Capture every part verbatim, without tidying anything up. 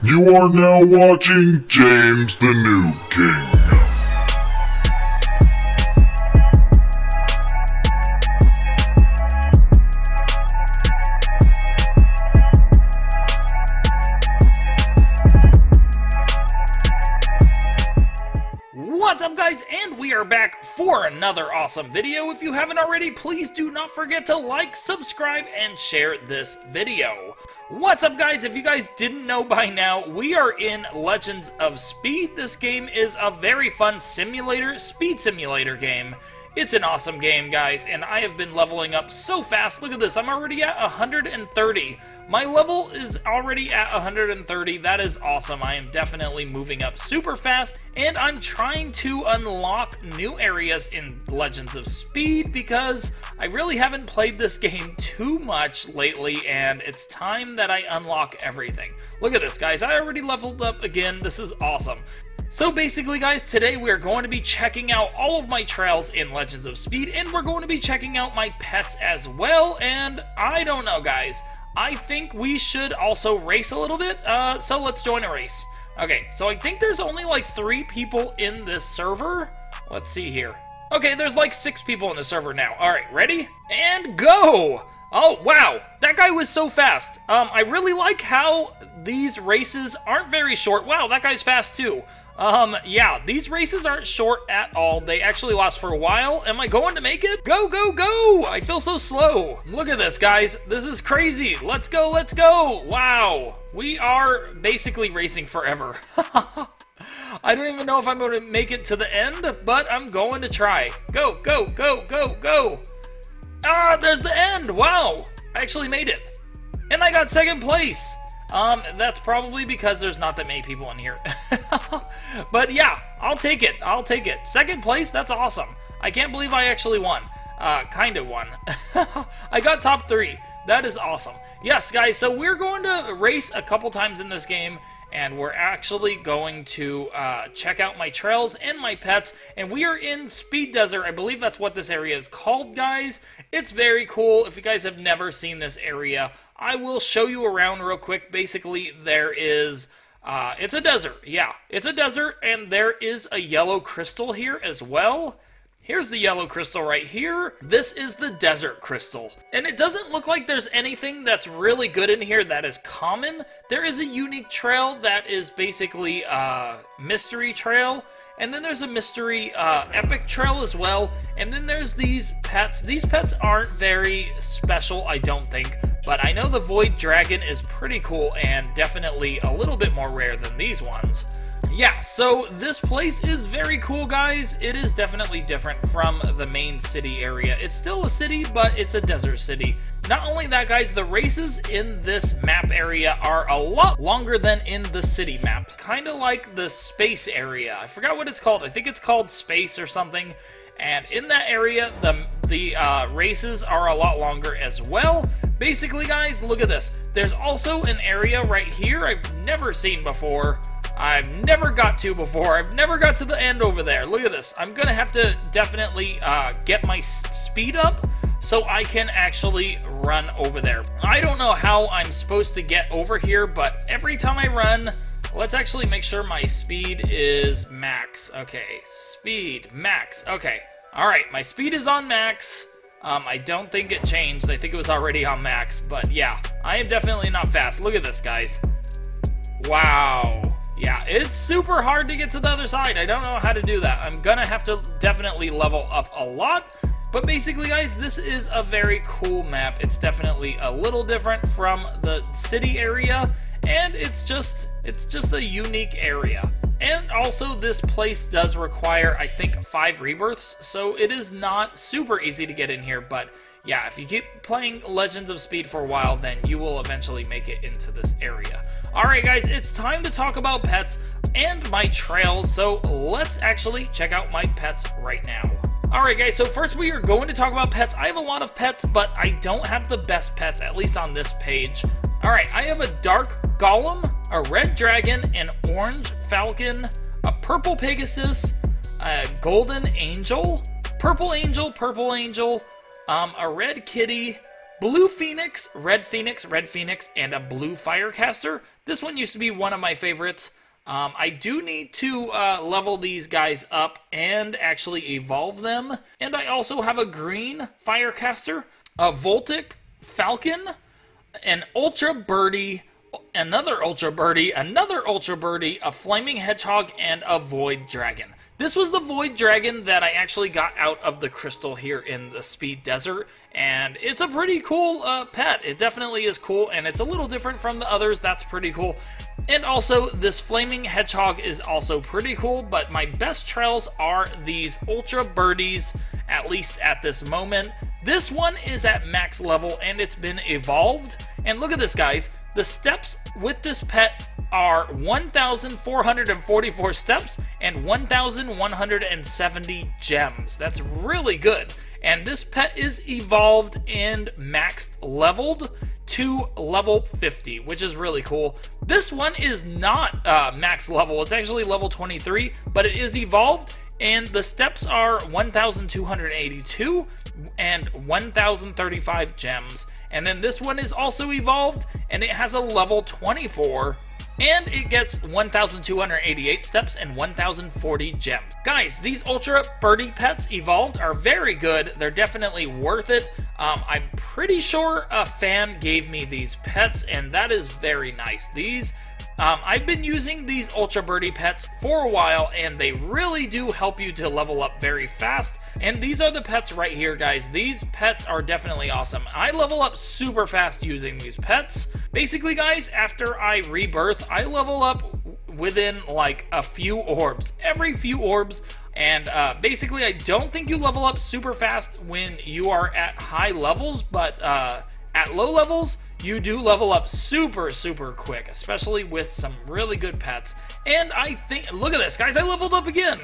You are now watching James the Noob King. What's up, guys, and we are back for another awesome video. If you haven't already, please do not forget to like, subscribe, and share this video. What's up, guys? If you guys didn't know by now, we are in Legends of Speed. This game is a very fun simulator, speed simulator game. It's an awesome game, guys, and I have been leveling up so fast. Look at this, I'm already at one hundred thirty. My level is already at one hundred thirty. That is awesome. I am definitely moving up super fast, and I'm trying to unlock new areas in Legends of Speed because I really haven't played this game too much lately, and it's time that I unlock everything. Look at this, guys. I already leveled up again. This is awesome. So basically, guys, today we are going to be checking out all of my trails in Legends of Speed, and we're going to be checking out my pets as well, and I don't know, guys. I think we should also race a little bit, uh, so let's join a race. Okay, so I think there's only like three people in this server. Let's see here. Okay, there's like six people in the server now. All right, ready? And go! Oh, wow, that guy was so fast. Um, I really like how these races aren't very short. Wow, that guy's fast too. Um, yeah, these races aren't short at all. They actually last for a while. Am I going to make it? Go, go, go! I feel so slow. Look at this, guys. This is crazy. Let's go, let's go. Wow. We are basically racing forever. I don't even know if I'm going to make it to the end, but I'm going to try. Go, go, go, go, go. Ah, there's the end. Wow. I actually made it. And I got second place. Um, that's probably because there's not that many people in here. But yeah, I'll take it. I'll take it. Second place, that's awesome. I can't believe I actually won. Uh, kind of won. I got top three. That is awesome. Yes, guys, so we're going to race a couple times in this game, and we're actually going to uh, check out my trails and my pets, and we are in Speed Desert. I believe that's what this area is called, guys. It's very cool. If you guys have never seen this area, I will show you around real quick. Basically, there is, uh, it's a desert. Yeah, it's a desert, and there is a yellow crystal here as well. Here's the yellow crystal right here. This is the desert crystal. And it doesn't look like there's anything that's really good in here that is common. There is a unique trail that is basically a mystery trail. And then there's a mystery uh, epic trail as well. And then there's these pets. These pets aren't very special, I don't think. But I know the Void Dragon is pretty cool and definitely a little bit more rare than these ones. Yeah, so this place is very cool, guys. It is definitely different from the main city area. It's still a city, but it's a desert city. Not only that, guys, the races in this map area are a lot longer than in the city map. Kind of like the space area. I forgot what it's called. I think it's called space or something. And in that area, the, the uh, races are a lot longer as well. Basically, guys, look at this. There's also an area right here I've never seen before. I've never got to before. I've never got to the end over there. Look at this. I'm gonna have to definitely uh, get my speed up so I can actually run over there. I don't know how I'm supposed to get over here, but every time I run, let's actually make sure my speed is max. Okay, speed max. Okay, all right, my speed is on max. Um, I don't think it changed. I think it was already on max, but yeah, I am definitely not fast. Look at this, guys. Wow. Yeah, it's super hard to get to the other side. I don't know how to do that. I'm gonna have to definitely level up a lot. But basically, guys, this is a very cool map. It's definitely a little different from the city area, and it's just it's just a unique area. And also, this place does require, I think, five rebirths, so it is not super easy to get in here, but yeah, if you keep playing Legends of Speed for a while, then you will eventually make it into this area. Alright, guys, it's time to talk about pets and my trails, so let's actually check out my pets right now. Alright, guys, so first we are going to talk about pets. I have a lot of pets, but I don't have the best pets, at least on this page. Alright, I have a dark golem, a red dragon, an orange falcon, a purple pegasus, a golden angel, purple angel, purple angel, um, a red kitty, Blue Phoenix, Red Phoenix, Red Phoenix, and a Blue Firecaster. This one used to be one of my favorites. Um, I do need to uh, level these guys up and actually evolve them. And I also have a Green Firecaster, a Voltic Falcon, an Ultra Birdie, another Ultra Birdie, another Ultra Birdie, a Flaming Hedgehog, and a Void Dragon. This was the Void Dragon that I actually got out of the crystal here in the Speed Desert, and it's a pretty cool uh, pet. It definitely is cool, and it's a little different from the others. That's pretty cool. And also, this Flaming Hedgehog is also pretty cool, but my best trails are these Ultra Birdies, at least at this moment. This one is at max level, and it's been evolved. And look at this, guys. The steps with this pet are one thousand four hundred forty-four steps and one thousand one hundred seventy gems. That's really good. And this pet is evolved and maxed leveled to level fifty, which is really cool. This one is not uh, max level. It's actually level twenty-three, but it is evolved, and the steps are one thousand two hundred eighty-two and one thousand thirty-five gems. And then this one is also evolved, and it has a level twenty-four, and it gets one thousand two hundred eighty-eight steps and one thousand forty gems. Guys, these Ultra Birdie pets evolved are very good. They're definitely worth it. Um, I'm pretty sure a fan gave me these pets, and that is very nice. These, um, I've been using these Ultra Birdie pets for a while, and they really do help you to level up very fast. And these are the pets right here, guys. These pets are definitely awesome. I level up super fast using these pets. Basically, guys, after I rebirth, I level up within like a few orbs. Every few orbs. And uh, basically, I don't think you level up super fast when you are at high levels, but uh, at low levels, you do level up super, super quick, especially with some really good pets. And I think, look at this, guys, I leveled up again.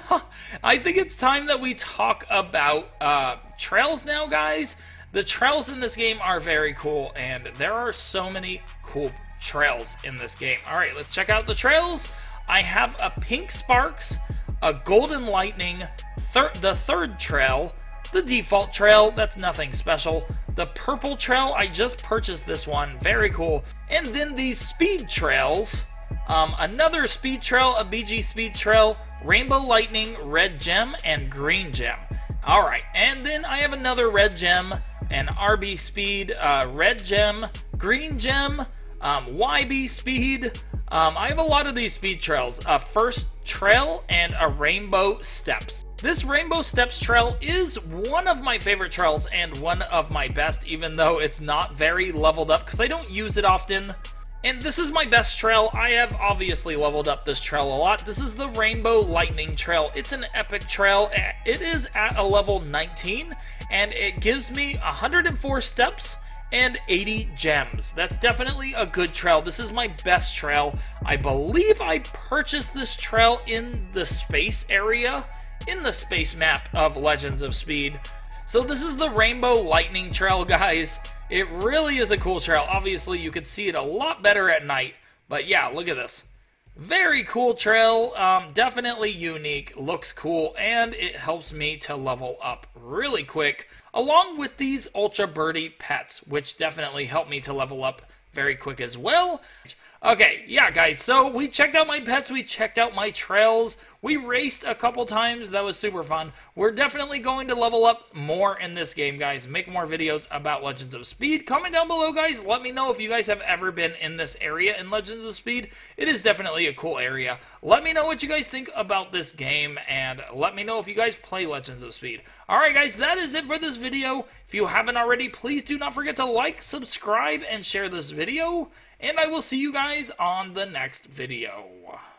I think it's time that we talk about uh, trails now, guys. The trails in this game are very cool, and there are so many cool trails in this game. All right, let's check out the trails. I have a Pink Sparks, a Golden Lightning, thir the third trail, the default trail, that's nothing special. The purple trail, I just purchased this one, very cool. And then these speed trails, um, another speed trail, a B G speed trail, Rainbow Lightning, red gem, and green gem. All right, and then I have another red gem, an R B speed, uh, red gem, green gem, um, Y B speed. Um, I have a lot of these speed trails. A first trail and a rainbow steps. This rainbow steps trail is one of my favorite trails and one of my best, even though it's not very leveled up because I don't use it often. And this is my best trail. I have obviously leveled up this trail a lot. This is the Rainbow Lightning Trail. It's an epic trail. It is at a level nineteen, and it gives me one hundred four steps and eighty gems. That's definitely a good trail. This is my best trail. I believe I purchased this trail in the space area, in the space map of Legends of Speed. So this is the Rainbow Lightning Trail, guys. It really is a cool trail. Obviously, you could see it a lot better at night, but yeah, look at this. Very cool trail, um, definitely unique, looks cool, and it helps me to level up really quick, along with these Ultra Birdie pets, which definitely help me to level up very quick as well. Okay, yeah, guys, so we checked out my pets, we checked out my trails, we raced a couple times, that was super fun. We're definitely going to level up more in this game, guys, make more videos about Legends of Speed. Comment down below, guys, let me know if you guys have ever been in this area in Legends of Speed. It is definitely a cool area. Let me know what you guys think about this game, and let me know if you guys play Legends of Speed. Alright, guys, that is it for this video. If you haven't already, please do not forget to like, subscribe, and share this video. And I will see you guys on the next video.